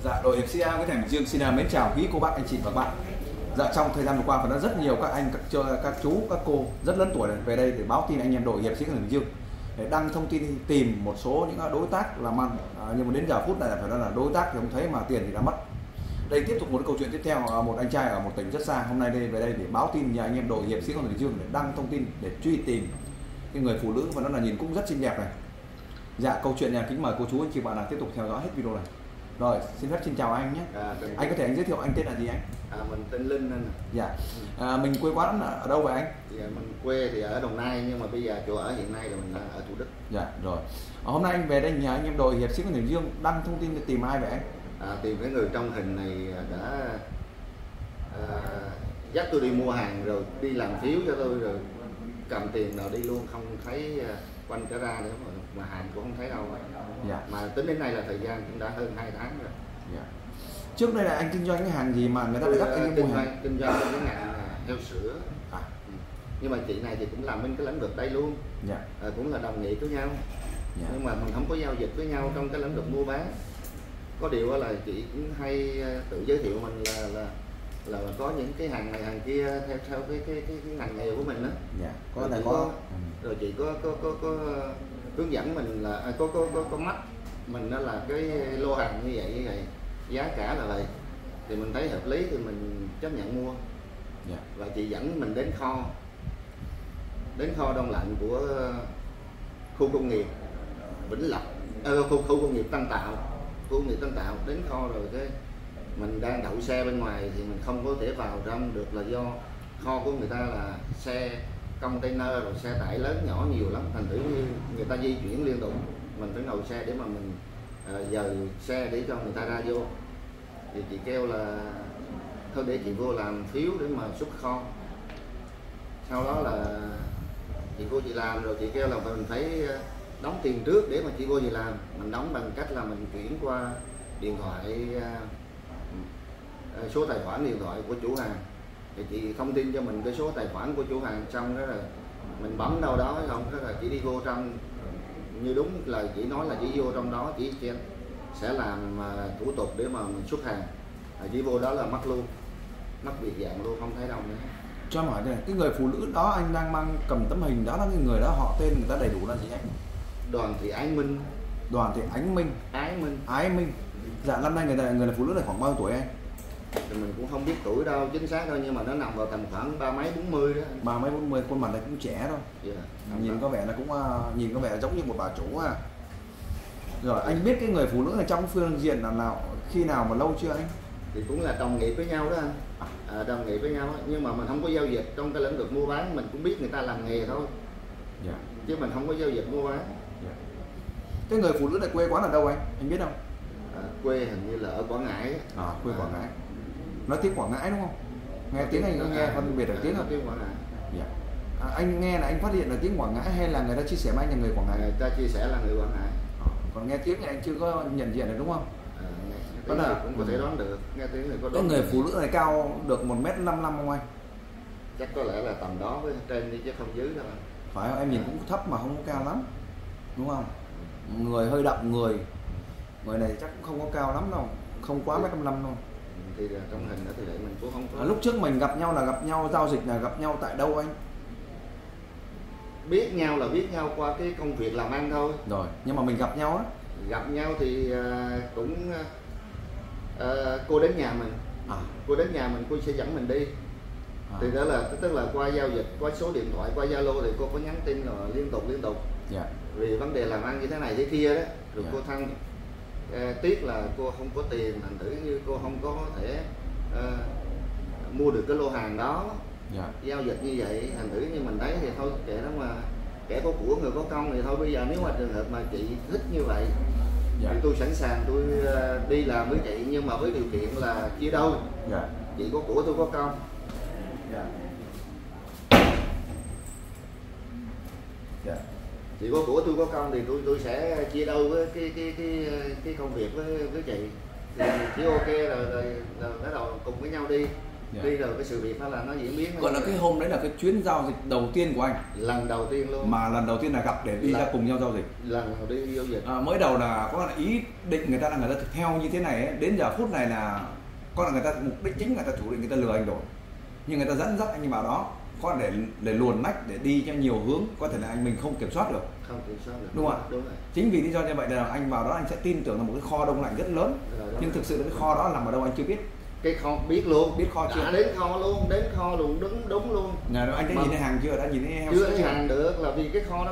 Dạ, đội hiệp sĩ Nguyễn Thành Bình Dương xin mến chào quý cô bác, anh chị và các bạn. Dạ, trong thời gian vừa qua có rất nhiều các anh, các chú, các cô rất lớn tuổi về đây để báo tin anh em đội hiệp sĩ Nguyễn Thành Bình Dương để đăng thông tin tìm một số những đối tác làm ăn, nhưng mà đến giờ phút này phải nói là đối tác thì không thấy mà tiền thì đã mất. Đây tiếp tục một câu chuyện tiếp theo, một anh trai ở một tỉnh rất xa hôm nay về đây để báo tin nhà anh em đội hiệp sĩ Nguyễn Thành Bình Dương để đăng thông tin để truy tìm cái người phụ nữ và nó là nhìn cũng rất xinh đẹp này. Dạ, câu chuyện này kính mời cô chú anh chị bạn là tiếp tục theo dõi hết video này. Rồi, xin phép xin chào anh nhé. Anh có thể anh giới thiệu anh tên là gì anh? Mình tên Linh anh. Dạ. Mình quê quán ở đâu vậy anh? Mình quê thì ở Đồng Nai nhưng mà bây giờ chỗ ở hiện nay là mình ở Thủ Đức. Dạ rồi. Hôm nay anh về đây nhờ anh em đội hiệp sĩ Nguyễn Thành Bình Dương đăng thông tin để tìm ai vậy anh? Tìm cái người trong hình này đã dắt tôi đi mua hàng rồi đi làm phiếu cho tôi rồi cầm tiền nào đi luôn, không thấy quanh trở ra nữa mà hàng cũng không thấy đâu. Dạ. Mà tính đến nay là thời gian cũng đã hơn 2 tháng rồi. Dạ. Trước đây là anh kinh doanh cái hàng gì mà người ta lại dắt anh mua hàng? Kinh doanh cái ngành heo sữa. Nhưng mà chị này thì cũng làm bên cái lĩnh vực đây luôn. Dạ. Cũng là đồng nghiệp với nhau. Dạ. Nhưng mà mình không có giao dịch với nhau trong cái lĩnh vực mua bán. Có điều là chị cũng hay tự giới thiệu mình là có những cái hàng này hàng kia theo cái ngành nghề của mình đó. Dạ. Rồi chị có hướng dẫn mình là có mắt mình đó là cái lô hàng như vậy giá cả là vậy thì mình thấy hợp lý thì mình chấp nhận mua. Dạ. Và chị dẫn mình đến kho đông lạnh của khu công nghiệp Vĩnh Lộc, khu công nghiệp Tân Tạo, đến kho rồi cái mình đang đậu xe bên ngoài thì mình không có thể vào trong được là do kho của người ta là xe container rồi xe tải lớn nhỏ nhiều lắm, thành thử như người ta di chuyển liên tục, mình phải ngồi xe để mà mình dời xe để cho người ta ra vô. Thì chị kêu là thôi để chị vô làm phiếu để mà xuất kho. Sau đó là chị vô chị làm rồi chị kêu là mình phải đóng tiền trước để mà chị vô chị làm. Mình đóng bằng cách là mình chuyển qua điện thoại, số tài khoản điện thoại của chủ hàng. Thì chị thông tin cho mình cái số tài khoản của chủ hàng, xong đó là mình bấm đâu đó không, đó là chị đi vô trong, như đúng là chị nói là chị vô trong đó chị sẽ làm thủ tục để mà mình xuất hàng. Chị vô đó là mất luôn, mất biệt dạng luôn, không thấy đâu nữa. Cho em hỏi này, cái người phụ nữ đó anh đang mang cầm tấm hình đó là cái người đó họ tên người ta đầy đủ là gì anh? Đoàn Thị Ái Minh. Đoàn Thị Ánh Minh. Ái Minh. Dạ, năm nay người là phụ nữ này khoảng bao nhiêu tuổi anh? Thì mình cũng không biết tuổi đâu chính xác đâu, nhưng mà nó nằm vào tầm khoảng 30 mấy 40 đó. 30 mấy 40, khuôn mặt này cũng trẻ thôi. Yeah, nhìn có vẻ là cũng nhìn có vẻ giống như một bà chủ à. Rồi anh biết cái người phụ nữ này trong phương diện là nào, khi nào mà lâu chưa anh? Thì cũng là đồng nghiệp với nhau đó anh. Đồng nghiệp với nhau đó. Nhưng mà mình không có giao dịch trong cái lĩnh vực mua bán, mình cũng biết người ta làm nghề thôi. Yeah. Chứ mình không có giao dịch mua bán. Yeah. Cái người phụ nữ này quê quán ở đâu anh biết không? Quê hình như là ở Quảng Ngãi. Quê Quảng Ngãi. Nói tiếng Quảng Ngãi đúng không? Nghe tiếng anh có nghe phân biệt được tiếng không? Tiếng Quảng Ngãi. Yeah. Anh nghe là anh phát hiện là tiếng Quảng Ngãi hay là người ta chia sẻ với anh là người Quảng Ngãi? Người ta chia sẻ là người Quảng Ngãi. Còn nghe tiếng thì anh chưa có nhận diện được đúng không? Đó là cũng có thể đoán được, nghe tiếng thì có đoán. Cái người phụ nữ này cao được 1m55 không anh? Chắc có lẽ là tầm đó với trên đi chứ không dưới đâu. Phải không? Em nhìn cũng thấp mà không có cao lắm, đúng không? Người hơi đậm người này chắc cũng không có cao lắm đâu, không quá 1m55 đâu. Thì trong hình đó thì lại mình cũng không có. Lúc trước mình gặp nhau là gặp nhau giao dịch là gặp nhau tại đâu anh? Biết nhau là biết nhau qua cái công việc làm ăn thôi. Rồi, nhưng mà mình gặp nhau á? Gặp nhau thì cũng cô đến nhà mình. Cô đến nhà mình, cô sẽ dẫn mình đi. Thì đó là tức là qua giao dịch, qua số điện thoại, qua Zalo thì cô có nhắn tin là liên tục. Yeah. Vì vấn đề làm ăn như thế này thế kia đó. Rồi cô thăng tiếc là cô không có tiền, thành thử như cô không có thể mua được cái lô hàng đó. Yeah. Giao dịch như vậy, thành thử như mình thấy thì thôi kệ đó, mà kẻ có của người có công thì thôi. Bây giờ nếu mà trường hợp mà chị thích như vậy thì tôi sẵn sàng tôi đi làm với chị, nhưng mà với điều kiện là chia đôi. Chị có của tôi có công. Chị có của tôi có công thì tôi sẽ chia đôi với cái công việc với chị. Thì chỉ ok rồi bắt đầu cùng với nhau đi. Đi rồi cái sự việc đó là nó diễn biến. Gọi là cái hôm đấy là cái chuyến giao dịch đầu tiên của anh. Lần đầu tiên luôn. Mà lần đầu tiên là gặp để đi ra cùng nhau giao dịch. Lần đầu đi giao dịch. Mới đầu là có là ý định người ta theo như thế này ấy. Đến giờ phút này là có là người ta mục đích chính người ta chủ định người ta lừa anh rồi. Nhưng người ta dẫn dắt anh vào đó có để luồn lách để đi cho nhiều hướng, có thể là anh mình không kiểm soát được. Không kiểm soát được. Đúng không ạ? Đúng rồi. Chính vì lý do như vậy là anh vào đó anh sẽ tin tưởng là một cái kho đông lạnh rất lớn. Nhưng thực sự là cái kho đó nằm ở đâu anh chưa biết. Cái kho biết luôn, biết kho chưa? Đã đến kho luôn, đúng luôn. Anh đã nhìn thấy hàng chưa? Đã nhìn thấy heo chưa thấy hàng được, là vì cái kho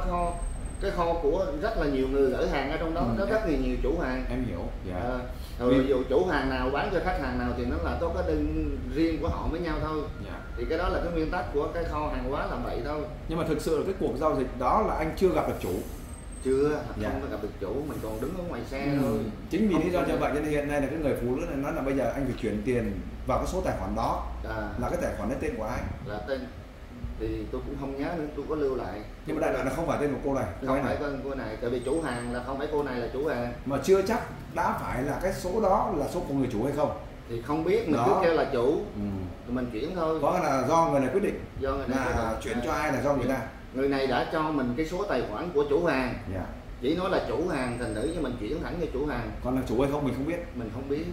nó của rất là nhiều người gửi hàng ở trong đó, nó rất là nhiều chủ hàng. Em hiểu. Dạ. Rồi dù chủ hàng nào bán cho khách hàng nào thì nó là có cái đơn riêng của họ với nhau thôi. Dạ. Thì cái đó là cái nguyên tắc của cái kho hàng hóa là vậy thôi. Nhưng mà thực sự là cái cuộc giao dịch đó là anh chưa gặp được chủ. Chưa, không có gặp được chủ, mình còn đứng ở ngoài xe thôi. Chính vì lý do như vậy nên hiện nay là cái người phụ nữ này nói là bây giờ anh phải chuyển tiền vào cái số tài khoản đó, là cái tài khoản lấy tên của ai? Là tên thì tôi cũng không nhớ nữa, tôi có lưu lại. Nhưng mà đại loại là không phải tên của cô này. Không phải cô này, tại vì chủ hàng là không phải cô này là chủ hàng. Mà chưa chắc đã phải là cái số đó là số của người chủ hay không? Thì không biết, mình cứ kêu là chủ, mình chuyển thôi. Có là do người này quyết định. Do người này là chuyển cho ai là do người ta. Người này đã cho mình cái số tài khoản của chủ hàng. Yeah. Chỉ nói là chủ hàng thành nữ nhưng mình chuyển thẳng cho chủ hàng. Còn là chủ hay không mình không biết. Mình không biết.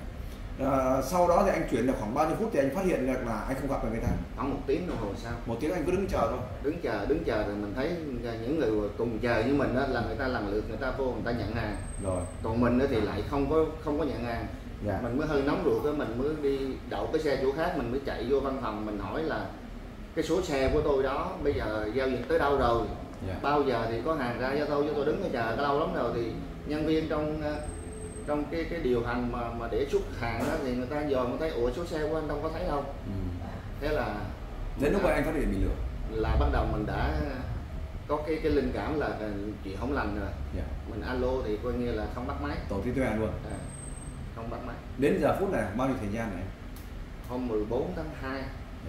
Yeah. Sau đó thì anh chuyển được khoảng bao nhiêu phút thì anh phát hiện được là anh không gặp được người ta? Khoảng 1 tiếng đồng hồ sau. 1 tiếng anh cứ đứng chờ thôi. Đứng chờ rồi mình thấy những người cùng chờ như mình đó là người ta lần lượt người ta vô người ta nhận hàng. Rồi. Còn mình thì lại không có nhận hàng. Yeah. Mình mới hơi nóng ruột đó, mình mới đi đậu cái xe chỗ khác, mình mới chạy vô văn phòng mình hỏi là cái số xe của tôi đó bây giờ giao dịch tới đâu rồi, bao giờ thì có hàng ra cho tôi đứng ở chờ cái lâu lắm rồi. Thì nhân viên trong cái điều hành mà để xuất hàng đó thì người ta dòm người thấy ủa số xe của anh đâu có thấy đâu. Thế là đến lúc vậy anh phát hiện bị lừa, là bắt đầu mình đã có cái linh cảm là chuyện không lành rồi. Mình alo thì coi như là không bắt máy, tổ tí tuệ luôn. Không bắt máy. Đến giờ phút này bao nhiêu thời gian này? Hôm 14 tháng 2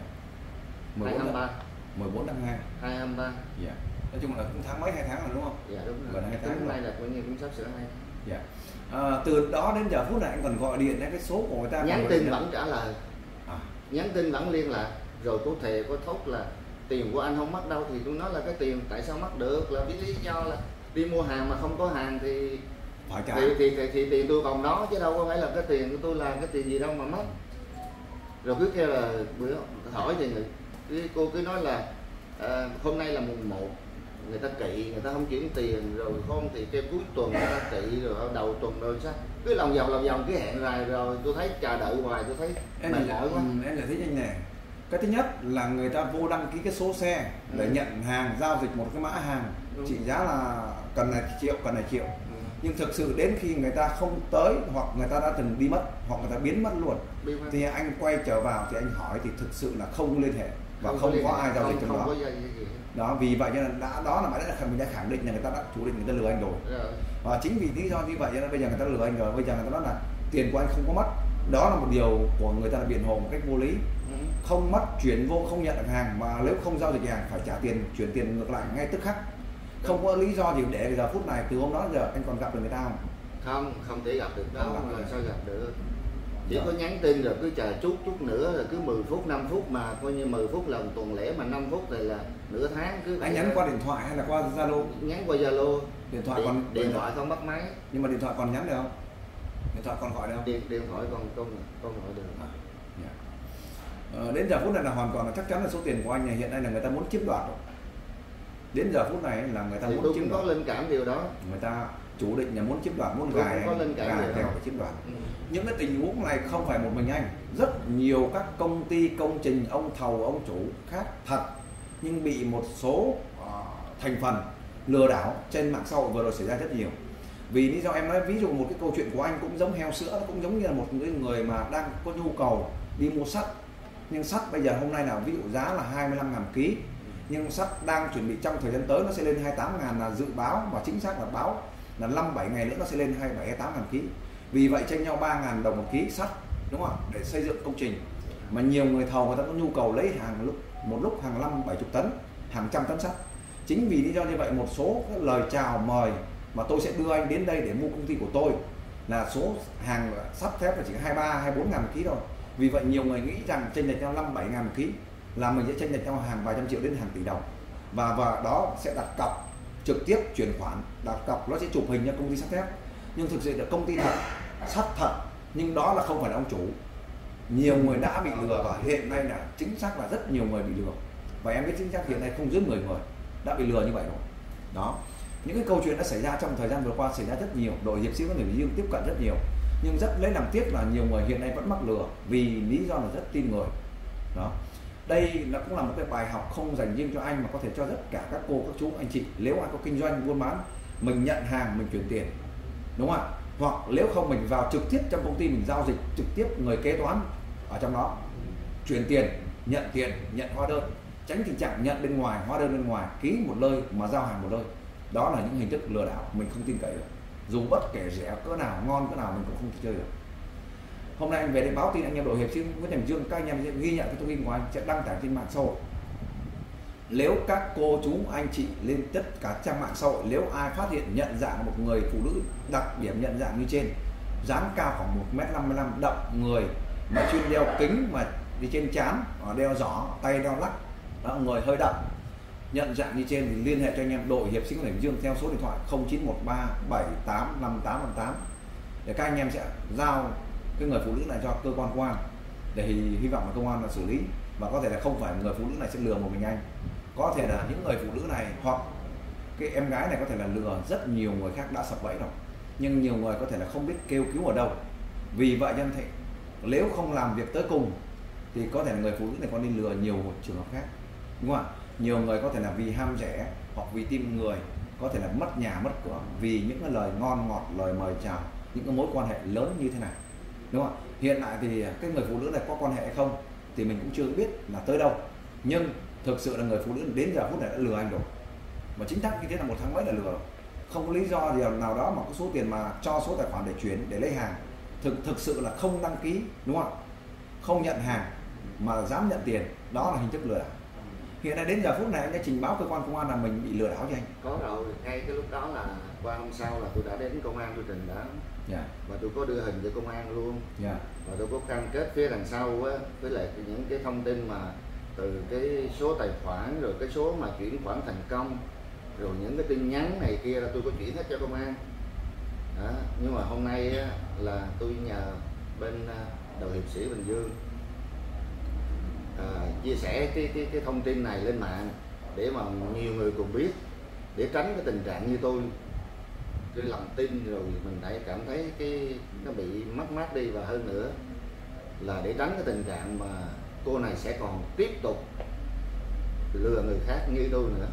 2023. 14 tháng 2 2023. Dạ. Nói chung là cũng tháng mấy, 2 tháng rồi đúng không? Dạ đúng rồi. Gần 2 tháng. Hôm nay là coi như cũng sắp sửa 2 tháng. Dạ. Từ đó đến giờ phút này anh còn gọi điện đến cái số của người ta, nhắn tin vẫn trả lời. Nhắn tin vẫn liên lạc. Rồi có thề có thốt là tiền của anh không mất đâu, thì tôi nói là cái tiền tại sao mất được, là vì lý do là đi mua hàng mà không có hàng thì phải trả. Thì tiền tôi còn đó chứ đâu có phải là cái tiền của tôi là cái tiền gì đâu mà mất. Rồi cứ kêu là bữa hỏi thì cô cứ nói là hôm nay là mùng 1 người ta kỵ, người ta không chuyển tiền, rồi không thì kêu cuối tuần người ta kỵ, rồi đầu tuần rồi sao cứ lòng vòng cứ hẹn rồi tôi thấy chờ đợi hoài, tôi thấy mệt mỏi quá. Em giải thích anh này, cái thứ nhất là người ta vô đăng ký cái số xe để nhận hàng, giao dịch một cái mã hàng trị giá là cần này triệu, nhưng thực sự đến khi người ta không tới hoặc người ta đã từng đi mất hoặc người ta biến mất luôn thì anh quay trở vào thì anh hỏi thì thực sự là không liên hệ và không có ai giao dịch trong đó. Đó, vì vậy nên đó là mình đã khẳng định là người ta đã chủ định người ta lừa anh rồi. Và chính vì lý do như vậy nên bây giờ người ta lừa anh rồi, bây giờ người ta nói là tiền của anh không có mất. Đó là một điều của người ta là biện hộ một cách vô lý. Không mất, chuyển vô không nhận được hàng, mà nếu không giao dịch hàng phải trả tiền, chuyển tiền ngược lại ngay tức khắc. Không có lý do gì để giờ phút này từ hôm đó giờ anh còn gặp được người ta không? Không thể gặp được đâu, làm sao gặp được. Chỉ có nhắn tin rồi cứ chờ chút nữa, rồi cứ 10 phút 5 phút mà coi như 10 phút là một tuần lễ, mà 5 phút thì là nửa tháng. Cứ anh nhắn qua điện thoại hay là qua Zalo? Nhắn qua Zalo. Điện thoại không bắt máy. Nhưng mà điện thoại còn nhắn được không? Điện thoại còn gọi được không? Điện thoại còn gọi được. Đến giờ phút này là hoàn toàn là chắc chắn là số tiền của anh này hiện nay là người ta muốn chiếm đoạt rồi. Đến giờ phút này là người ta thì muốn chiếm đoạt. Có linh cảm điều đó. Người ta chủ định là muốn chiếm đoạt, muốn gài kèo để chiếm đoạt. Những cái tình huống này không phải một mình anh, rất nhiều các công ty công trình, ông thầu, ông chủ khác thật nhưng bị một số thành phần lừa đảo trên mạng xã hội vừa rồi xảy ra rất nhiều. Vì lý do em nói ví dụ một cái câu chuyện của anh cũng giống heo sữa, nó cũng giống như là một người mà đang có nhu cầu đi mua sắt, nhưng sắt bây giờ hôm nay là ví dụ giá là 25.000 ký, nhưng sắt đang chuẩn bị trong thời gian tới nó sẽ lên 28.000 là dự báo, và chính xác là báo là 5-7 ngày nữa nó sẽ lên 27-28.000 ký. Vì vậy tranh nhau 3.000 đồng một ký sắt, đúng không? Để xây dựng công trình. Mà nhiều người thầu người ta có nhu cầu lấy một lúc hàng 50-70 tấn, hàng trăm tấn sắt. Chính vì lý do như vậy một số cái lời chào mời mà tôi sẽ đưa anh đến đây để mua công ty của tôi là số hàng sắt thép là chỉ 23-24.000 ký thôi. Vì vậy nhiều người nghĩ rằng chênh lệch nhau 5-7 ngàn một ký là mình sẽ chênh lệch nhau hàng vài trăm triệu đến hàng tỷ đồng, và đó sẽ đặt cọc trực tiếp chuyển khoản, đặt cọc nó sẽ chụp hình cho công ty sắt thép, nhưng thực sự là công ty thật, sắt thật, nhưng đó là không phải là ông chủ. Nhiều người đã bị lừa và hiện nay là chính xác là rất nhiều người bị lừa, và em biết chính xác hiện nay không dưới 10 người đã bị lừa như vậy rồi. Đó, những cái câu chuyện đã xảy ra trong thời gian vừa qua, xảy ra rất nhiều. Đội hiệp sĩ có thể riêng tiếp cận rất nhiều, nhưng rất lấy làm tiếc là nhiều người hiện nay vẫn mắc lừa vì lý do là rất tin người. Đó, đây là cũng là một cái bài học không dành riêng cho anh mà có thể cho tất cả các cô, các chú, anh chị. Nếu ai có kinh doanh buôn bán, mình nhận hàng mình chuyển tiền, đúng không ạ? Hoặc nếu không mình vào trực tiếp trong công ty, mình giao dịch trực tiếp, người kế toán ở trong đó chuyển tiền, nhận hóa đơn, tránh tình trạng nhận bên ngoài, hóa đơn bên ngoài, ký một nơi mà giao hàng một nơi. Đó là những hình thức lừa đảo mình không tin cậy được, dù bất kể rẻ cỡ nào, ngon cỡ nào mình cũng không chơi được. Hôm nay anh về đây báo tin anh em đội hiệp sĩ Nguyễn Thành Dương, các anh em sẽ ghi nhận cái thông tin của anh, sẽ đăng tải trên mạng xã hội. Nếu các cô chú anh chị lên tất cả trang mạng xã hội, nếu ai phát hiện nhận dạng một người phụ nữ đặc điểm nhận dạng như trên, dáng cao khoảng 1m55, đậm người, mà chuyên đeo kính mà đi trên trán, đeo giỏ, tay đeo lắc, đó, người hơi đậm, nhận dạng như trên thì liên hệ cho anh em đội hiệp sĩ Nguyễn Thành Dương theo số điện thoại 0913785858 để các anh em sẽ giao cái người phụ nữ này cho cơ quan công an, để hy vọng là công an là xử lý, và có thể là không phải người phụ nữ này sẽ lừa một mình anh, có thể là những người phụ nữ này hoặc cái em gái này có thể là lừa rất nhiều người khác đã sập bẫy rồi, nhưng nhiều người có thể là không biết kêu cứu ở đâu. Vì vậy nhân thể nếu không làm việc tới cùng thì có thể là người phụ nữ này còn đi lừa nhiều trường hợp khác, đúng không ạ? Nhiều người có thể là vì ham rẻ hoặc vì tin người, có thể là mất nhà mất cửa vì những cái lời ngon ngọt, lời mời chào, những cái mối quan hệ lớn như thế này, đúng không ạ? Hiện tại thì cái người phụ nữ này có quan hệ hay không thì mình cũng chưa biết là tới đâu, nhưng thực sự là người phụ nữ đến giờ phút này đã lừa anh rồi, và chính xác như thế là 1 tháng mấy là lừa rồi, không có lý do gì nào đó mà có số tiền mà cho số tài khoản để chuyển để lấy hàng. Thực sự là không đăng ký, đúng không ạ? Không nhận hàng mà dám nhận tiền, đó là hình thức lừa đảo. Hiện nay đến giờ phút này anh đã trình báo cơ quan công an là mình bị lừa đảo cho anh? Có rồi, ngay cái lúc đó là qua hôm sau là tôi đã đến công an tôi trình báo, và tôi có đưa hình cho công an luôn, và tôi có cam kết phía đằng sau á, với lại những cái thông tin mà từ cái số tài khoản, rồi cái số mà chuyển khoản thành công, rồi những cái tin nhắn này kia là tôi có chuyển hết cho công an. Đó. Nhưng mà hôm nay á, là tôi nhờ bên đội hiệp sĩ Bình Dương chia sẻ cái thông tin này lên mạng để mà nhiều người cùng biết, để tránh cái tình trạng như tôi lòng tin rồi mình lại cảm thấy cái nó bị mất mát đi, và hơn nữa là để tránh cái tình trạng mà cô này sẽ còn tiếp tục lừa người khác như tôi nữa.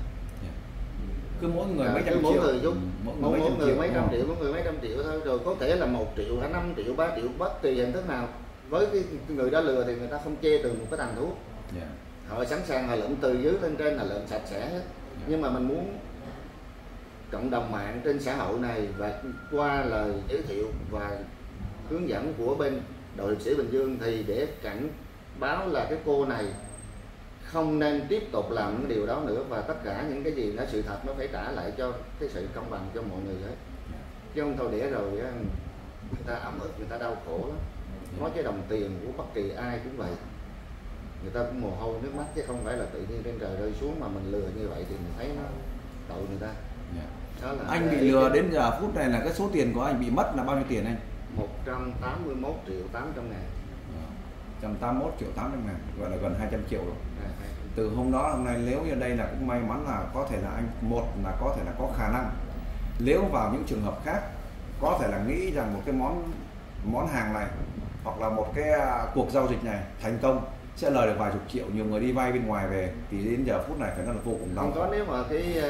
Cứ mỗi người mấy trăm triệu, mỗi người mấy trăm triệu, mỗi người mấy trăm triệu thôi, rồi có thể là 1 triệu, 5 triệu, 3 triệu, bất kỳ hình thức nào. Với cái người đã lừa thì người ta không chê từ một cái tàn thuốc, họ sẵn sàng họ lượm từ dưới lên trên là lượm sạch sẽ hết. Nhưng mà mình muốn cộng đồng mạng trên xã hội này và qua lời giới thiệu và hướng dẫn của bên đội hiệp sĩ Bình Dương thì để cảnh báo là cái cô này không nên tiếp tục làm những điều đó nữa, và tất cả những cái gì nó sự thật nó phải trả lại cho cái sự công bằng cho mọi người hết, chứ không thôi để rồi người ta ấm ức, người ta đau khổ lắm. Nói cái đồng tiền của bất kỳ ai cũng vậy, người ta cũng mồ hôi nước mắt, chứ không phải là tự nhiên trên trời rơi xuống mà mình lừa như vậy thì mình thấy nó tội người ta. Đó là anh bị lừa đến giờ phút này là cái số tiền của anh bị mất là bao nhiêu tiền anh? 181 triệu 800 ngàn. 181 triệu 800 ngàn, gọi là gần 200 triệu rồi. Từ hôm đó hôm nay nếu như đây là cũng may mắn là có thể là anh, một là có thể là có khả năng nếu vào những trường hợp khác có thể là nghĩ rằng một cái món hàng này hoặc là một cái cuộc giao dịch này thành công sẽ lời được vài chục triệu, nhiều người đi vay bên ngoài về thì đến giờ phút này phải nói là vô cùng đau. Không có, nếu mà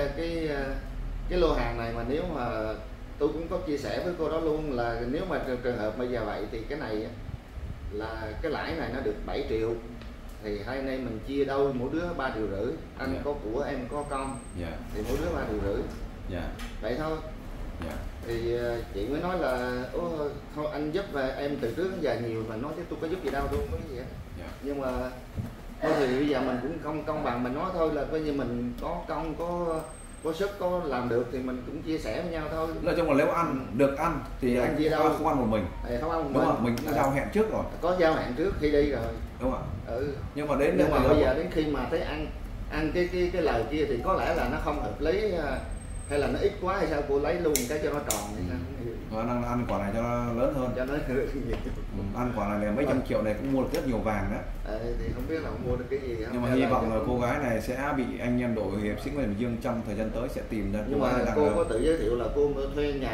cái lô hàng này mà nếu mà tôi cũng có chia sẻ với cô đó luôn là nếu mà trường hợp bây giờ vậy thì cái này là cái lãi này nó được 7 triệu thì hai anh em mình chia đôi, mỗi đứa 3,5 triệu, anh có của em có con thì mỗi đứa 3,5 triệu, vậy thôi. Thì chị mới nói là thôi anh giúp và em từ trước đến giờ nhiều, mà nói chứ tôi có giúp gì đâu, tôi không có cái gì hết. Nhưng mà thôi thì bây giờ mình cũng không công bằng, mình nói thôi là coi như mình có công có có sức có làm được thì mình cũng chia sẻ với nhau thôi. Nói chung là nếu ăn được ăn thì anh chia đâu không ăn một mình. Không ăn một đúng không? Mình cũng giao hẹn trước rồi. Có giao hẹn trước khi đi rồi. Đúng không? Nhưng mà mà bây giờ đến khi mà thấy ăn cái lời kia thì có lẽ là nó không hợp lý, hay là nó ít quá hay sao, cô lấy luôn cái cho nó tròn hay sao. Ăn quả này cho nó lớn hơn. Cho nó ăn quả này là mấy trăm triệu này cũng mua được rất nhiều vàng đó. Thì không biết là mua được cái gì không. Nhưng mà hy vọng là cô gái này sẽ bị anh em đội hiệp sĩ Nguyễn Bình Dương trong thời gian tới sẽ tìm ra. Nhưng mà cô có tự giới thiệu là cô thuê nhà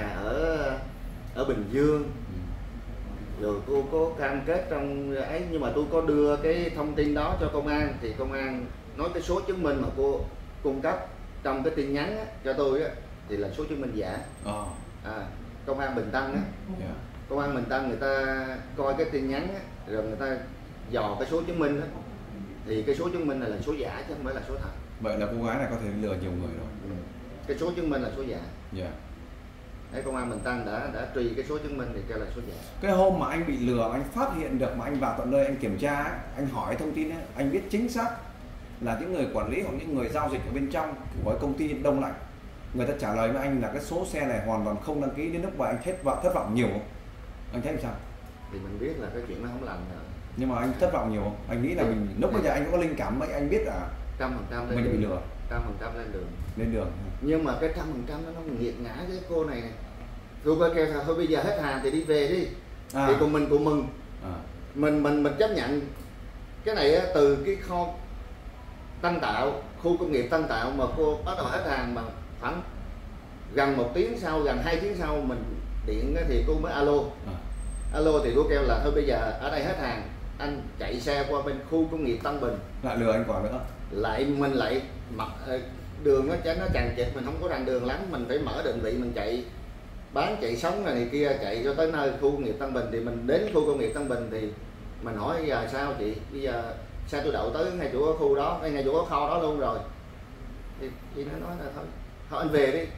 ở Bình Dương. Rồi cô có cam kết trong ấy, nhưng mà tôi có đưa cái thông tin đó cho công an thì công an nói cái số chứng minh mà cô cung cấp trong cái tin nhắn á, cho tôi á, thì là số chứng minh giả. Công an Bình Tân á, công an Bình Tân người ta coi cái tin nhắn á, rồi người ta dò cái số chứng minh á, thì cái số chứng minh này là số giả chứ không phải là số thật. Vậy là cô gái này có thể lừa nhiều người rồi. Cái số chứng minh là số giả. Đấy, công an Bình Tân đã truy cái số chứng minh thì kêu là số giả. Cái hôm mà anh bị lừa, anh phát hiện được mà anh vào tận nơi anh kiểm tra, anh hỏi thông tin ấy, anh biết chính xác là những người quản lý hoặc những người giao dịch ở bên trong của công ty Đông Lạnh, người ta trả lời với anh là cái số xe này hoàn toàn không đăng ký, đến lúc mà anh thất vọng nhiều không? Anh thấy làm sao? Thì mình biết là cái chuyện nó không lành rồi. Nhưng mà anh thất vọng nhiều không? Anh nghĩ là mình lúc bây giờ anh có linh cảm, anh biết là 100% mình bị lừa. 100% lên đường. Nhưng mà cái 100% nó nghiệt ngã cái cô này này. Cô coi kêu thôi bây giờ hết hàng thì đi về đi. Thì cùng mừng. Mình chấp nhận cái này từ cái kho Tân Tạo, khu công nghiệp Tân Tạo mà cô bắt đầu hết hàng, mà khoảng gần 1 tiếng sau, gần 2 tiếng sau mình điện thì cô mới alo thì cô kêu là thôi bây giờ ở đây hết hàng, anh chạy xe qua bên khu công nghiệp Tân Bình. Lại lừa anh còn nữa. Mình lại mặt đường nó chằng chịt, mình không có rành đường lắm, mình phải mở định vị mình chạy bán chạy sống này kia, chạy cho tới nơi khu công nghiệp Tân Bình. Thì mình đến khu công nghiệp Tân Bình thì mình hỏi bây giờ sao chị, bây giờ sao tôi đậu tới ngay chỗ khu đó, ngay chỗ kho đó luôn rồi. Thì nó nói là thôi anh về đi.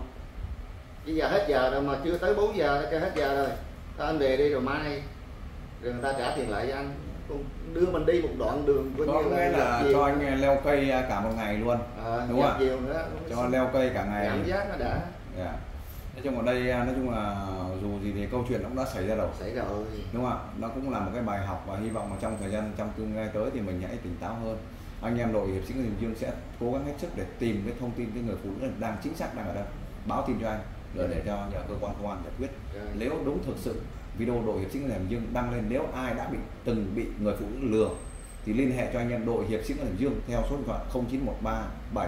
Bây giờ hết giờ rồi mà chưa tới 4 giờ, nó kêu hết giờ rồi, thôi anh về đi rồi mai rồi người ta trả tiền lại cho anh. Đưa mình đi một đoạn đường có nghĩa là cho anh leo cây cả một ngày luôn. Đúng không? Nữa, cho leo cây cả ngày. Cảm giác nó đã. Nói chung ở đây, nói chung là dù gì thì câu chuyện nó cũng đã xảy ra rồi. Đúng không ạ? Nó cũng là một cái bài học và hy vọng mà trong tương lai tới thì mình hãy tỉnh táo hơn. Anh em đội hiệp sĩ Nguyễn Bình Dương sẽ cố gắng hết sức để tìm cái thông tin cái người phụ nữ đang chính xác đang ở đâu, báo tin cho anh để cho nhờ cơ quan công an giải quyết. Nếu đúng thực sự video đội hiệp sĩ Nguyễn Bình Dương đăng lên, nếu ai đã từng bị người phụ nữ lừa thì liên hệ cho anh em đội hiệp sĩ Nguyễn Bình Dương theo số điện thoại 0913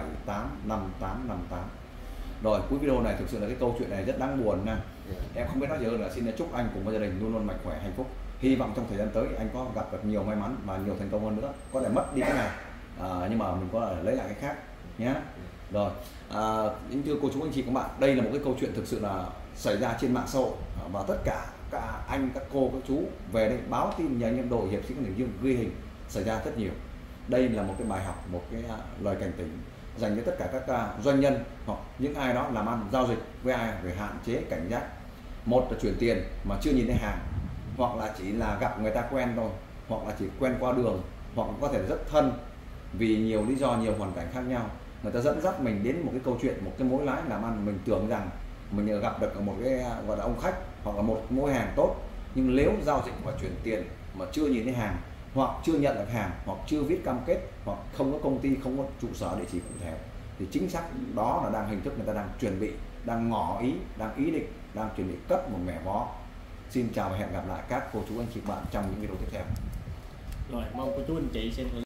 785858. Rồi, cuối video này thực sự là cái câu chuyện này rất đáng buồn nha. Em không biết nói gì hơn là xin chúc anh cùng với gia đình luôn luôn mạnh khỏe, hạnh phúc. Hy vọng trong thời gian tới anh có gặp được nhiều may mắn và nhiều thành công hơn nữa. Có thể mất đi cái này nhưng mà mình có thể lấy lại cái khác nhé. Rồi, những thưa cô chú anh chị các bạn, đây là một cái câu chuyện thực sự là xảy ra trên mạng xã hội và tất cả các anh, các cô, các chú về đây báo tin nhờ anh em đội hiệp sĩ Nguyễn Bình Dương ghi hình xảy ra rất nhiều. Đây là một cái bài học, một cái lời cảnh tỉnh dành cho tất cả các doanh nhân hoặc những ai đó làm ăn giao dịch với ai về hạn chế cảnh giác. Một là chuyển tiền mà chưa nhìn thấy hàng, hoặc là chỉ là gặp người ta quen thôi, hoặc là chỉ quen qua đường, hoặc có thể rất thân, vì nhiều lý do, nhiều hoàn cảnh khác nhau, người ta dẫn dắt mình đến một cái câu chuyện, một cái mối lái làm ăn. Mình tưởng rằng mình gặp được một cái gọi là ông khách hoặc là một mối hàng tốt, nhưng nếu giao dịch và chuyển tiền mà chưa nhìn thấy hàng, hoặc chưa nhận được hàng, hoặc chưa viết cam kết, hoặc không có công ty, không có trụ sở địa chỉ cụ thể, thì chính xác đó là đang hình thức người ta đang chuẩn bị, đang ngỏ ý, đang ý định, đang chuẩn bị cất một mẻ vó. Xin chào và hẹn gặp lại các cô chú anh chị bạn trong những video tiếp theo. Rồi, mong cô chú anh chị xem